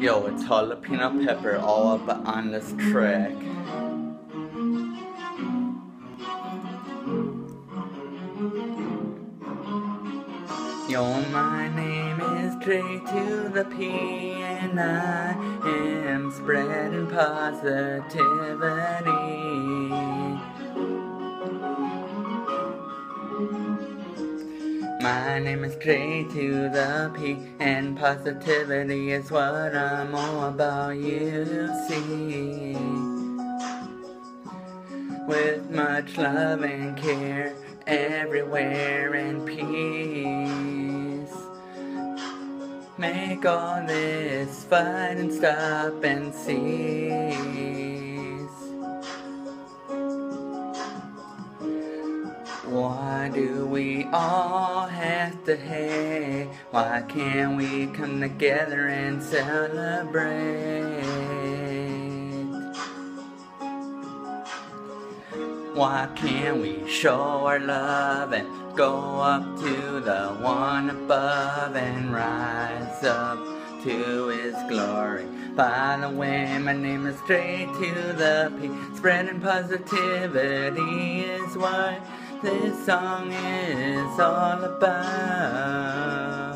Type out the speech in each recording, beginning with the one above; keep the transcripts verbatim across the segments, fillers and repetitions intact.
Yo, it's Jalapeno Pepper all up on this track. Yo, my name is J to the P, and I am spreading positivity. My name is J to the P, and positivity is what I'm all about, you see. With much love and care everywhere and peace, make all this fight and stop and cease. Why do we all have to hate? Why can't we come together and celebrate? Why can't we show our love and go up to the one above and rise up to his glory? By the way, my name is J to the P. Spreading positivity is what this song is all about.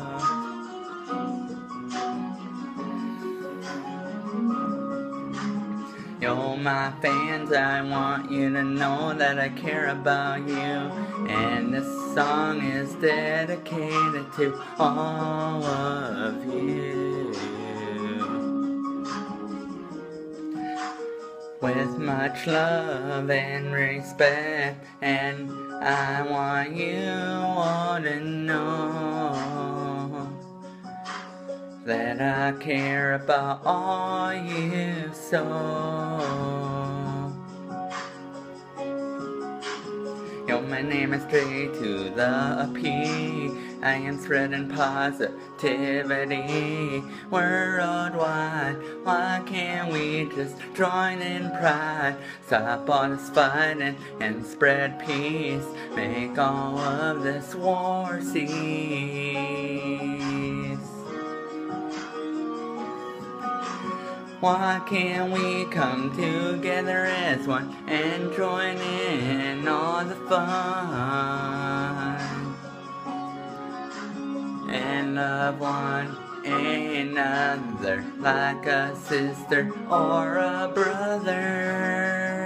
Yo, my fans, I want you to know that I care about you, and this song is dedicated to all of you. With much love and respect, and I want you all to know that I care about all you so. Yo, my name is J to the P. I am spreading positivity worldwide. Why can't we just join in pride? Stop all this fighting and spread peace. Make all of this war cease. Why can't we come together as one and join in all the fun and love one another like a sister or a brother?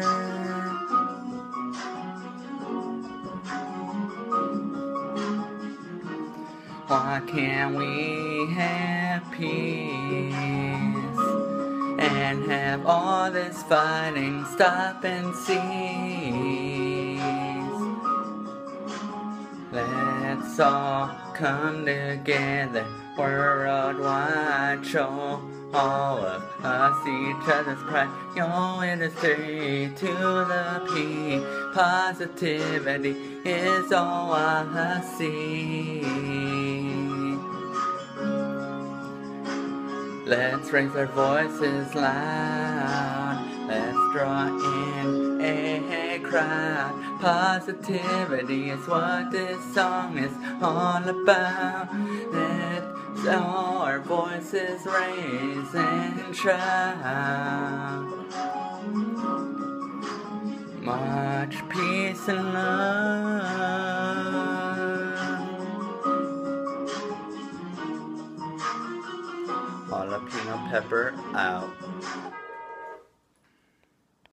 Why can't we have peace and have all this fighting stop and cease? Let's all come together worldwide, show all of us each other's pride. Yo, it is J to the P. Positivity is all I see. Let's raise our voices loud. Let's draw in a crowd. Positivity is what this song is all about. Let's all our voices raise and shout. Much peace and love. Jalapeno Pepper out.